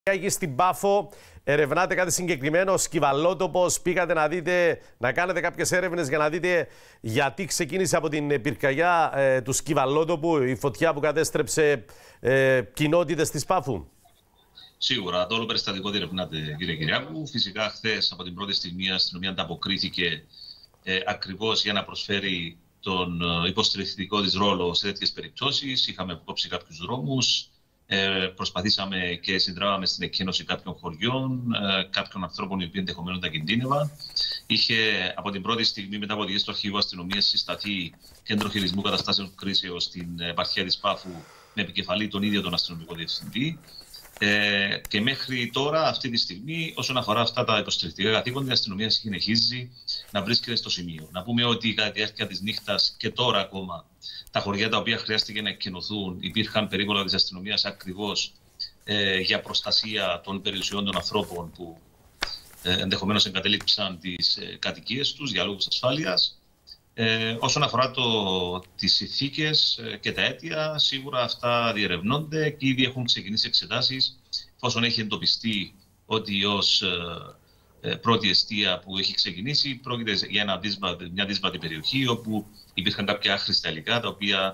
Εκεί στην Πάφο ερευνάτε κάτι συγκεκριμένο, σκυβαλότοπος, πήγατε να δείτε, να κάνετε κάποιες έρευνες για να δείτε γιατί ξεκίνησε από την πυρκαγιά του σκυβαλότοπου η φωτιά που κατέστρεψε κοινότητες της Πάφου. Σίγουρα, το όλο περιστατικό διερευνάται, κύριε Κυριάκου. Φυσικά, χθες από την πρώτη στιγμή η αστυνομία ανταποκρίθηκε ακριβώς για να προσφέρει τον υποστηρικτικό της ρόλο σε τέτοιες περιπτώσεις. Είχαμε κόψει κάποιους δρόμους. Προσπαθήσαμε και συντράβαμε στην εκκίνηση κάποιων χωριών, κάποιων ανθρώπων οι οποίοι ενδεχομένως τα κινδύνευαν. Είχε από την πρώτη στιγμή, μετά από οδηγίες του Αρχηγείου Αστυνομίας, συσταθεί κέντρο χειρισμού καταστάσεων κρίσεως στην επαρχία της Πάφου με επικεφαλή τον ίδιο τον αστυνομικό διευθυντή. Και μέχρι τώρα, αυτή τη στιγμή, όσον αφορά αυτά τα υποστηρικτικά καθήκοντα, η αστυνομία συνεχίζει να βρίσκεται στο σημείο. Να πούμε ότι κατά τη διάρκεια της νύχτας και τώρα ακόμα, τα χωριά τα οποία χρειάστηκε να εκκαινωθούν υπήρχαν περίπολα της αστυνομίας ακριβώς για προστασία των περιουσιών των ανθρώπων που ενδεχομένως εγκατέλειψαν τις κατοικίες τους για λόγους ασφάλειας. Όσον αφορά τις συνθήκες και τα αίτια, σίγουρα αυτά διερευνώνται και ήδη έχουν ξεκινήσει εξετάσεις, εφόσον έχει εντοπιστεί ότι ως πρώτη εστία που έχει ξεκινήσει πρόκειται για μια δύσβατη περιοχή όπου υπήρχαν κάποια άχρηστα υλικά τα οποία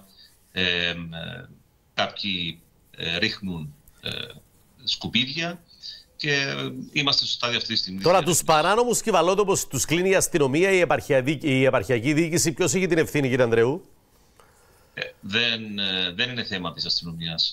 κάποιοι ρίχνουν σκουπίδια και είμαστε στο στάδιο αυτή τη στιγμή. Τώρα, τους παράνομους σκυβαλότοπους τους κλείνει η αστυνομία, η επαρχιακή διοίκηση. Ποιος έχει την ευθύνη, κύριε Ανδρεού? Δεν είναι θέμα της αστυνομίας,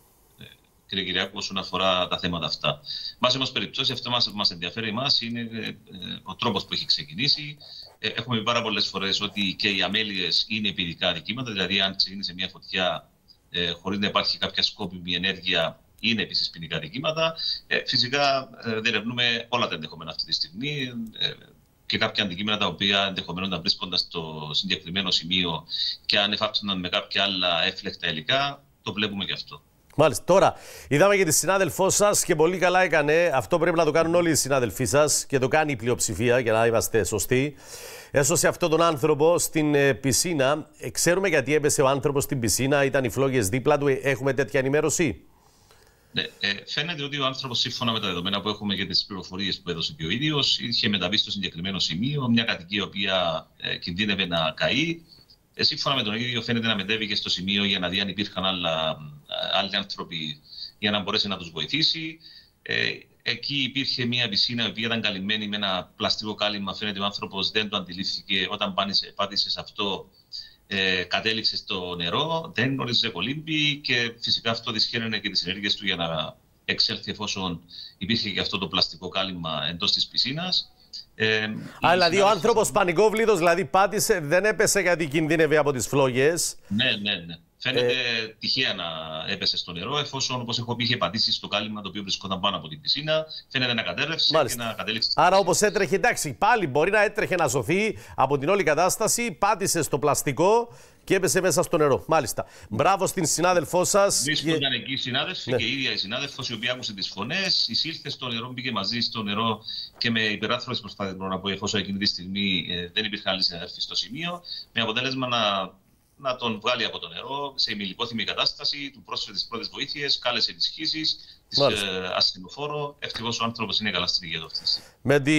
κύριε Κυριάκου, όσον αφορά τα θέματα αυτά. Μας όμως περιπτώσει, αυτό μας ενδιαφέρει εμάς είναι ο τρόπος που έχει ξεκινήσει. Έχουμε πει πάρα πολλές φορές ότι και οι αμέλειες είναι ποινικά αδικήματα, δηλαδή αν ξεκίνησε μια φωτιά χωρίς να υπάρχει κάποια σκόπιμη ενέργεια, είναι επίσης ποινικά αδικήματα. Φυσικά διερευνούμε όλα τα ενδεχόμενα αυτή τη στιγμή και κάποια αντικείμενα τα οποία ενδεχομένως να βρίσκονταν στο συγκεκριμένο σημείο και αν εφάπτωναν με κάποια άλλα έφλεκτα υλικά, το βλέπουμε και αυτό. Μάλιστα. Τώρα, είδαμε και τη συνάδελφό σας και πολύ καλά έκανε. Αυτό πρέπει να το κάνουν όλοι οι συνάδελφοί σας και το κάνει η πλειοψηφία για να είμαστε σωστοί. Έσωσε αυτόν τον άνθρωπο στην πισίνα. Ξέρουμε γιατί έπεσε ο άνθρωπος στην πισίνα, ήταν οι φλόγες δίπλα του. Έχουμε τέτοια ενημέρωση? Ναι, φαίνεται ότι ο άνθρωπος, σύμφωνα με τα δεδομένα που έχουμε και τις πληροφορίες που έδωσε και ο ίδιος, είχε μεταβεί στο συγκεκριμένο σημείο, μια κατοικία η οποία κινδύνευε να καεί. Σύμφωνα με τον ίδιο, φαίνεται να μετέβηκε στο σημείο για να δει αν υπήρχαν άλλοι άνθρωποι για να μπορέσει να τους βοηθήσει. Εκεί υπήρχε μια πισίνα η οποία ήταν καλυμμένη με ένα πλαστικό κάλυμμα. Φαίνεται ο άνθρωπος δεν το αντιλήφθηκε όταν πάτησε σε αυτό. Κατέληξε στο νερό, δεν γνώριζε κολύμπη και φυσικά αυτό δυσχέραινε και τις ενέργειες του για να εξέλθει εφόσον υπήρχε και αυτό το πλαστικό κάλυμμα εντός της πισίνας. Δηλαδή ο άνθρωπος πανικόβλητος, δηλαδή πάτησε, δεν έπεσε γιατί κινδύνευε από τις φλόγες. Ναι. Φαίνεται τυχαία να έπεσε στο νερό, εφόσον, όπως έχω πει, είχε πατήσει στο κάλυμμα το οποίο βρισκόταν πάνω από την πισίνα. Φαίνεται να κατέρευσε και να κατέληξε. Άρα, όπως έτρεχε, εντάξει, πάλι μπορεί να έτρεχε να σωθεί από την όλη κατάσταση, πάτησε στο πλαστικό και έπεσε μέσα στο νερό. Μάλιστα. Μπράβο στην συνάδελφό σας. Βρίσκονταν εκεί οι συνάδελφοι και η ίδια η συνάδελφος, η οποία άκουσε τις φωνές, εισήλθε στο νερό, μπήκε μαζί στο νερό και με υπεράθροπες προσπάθειες, μπορώ να πω, εφόσον εκείνη τη στιγμή δεν υπήρχαν άλλοι συναδέλφοι στο σημείο, με αποτέλεσμα να τον βγάλει από το νερό σε ημιλιπόθυμη κατάσταση, του πρόσφερε τις πρώτες βοήθειες, κάλεσε ενισχύσεις, ασθενοφόρο. Ευτυχώς ο άνθρωπος είναι καλά στην υγεία του αυτή τη στιγμή.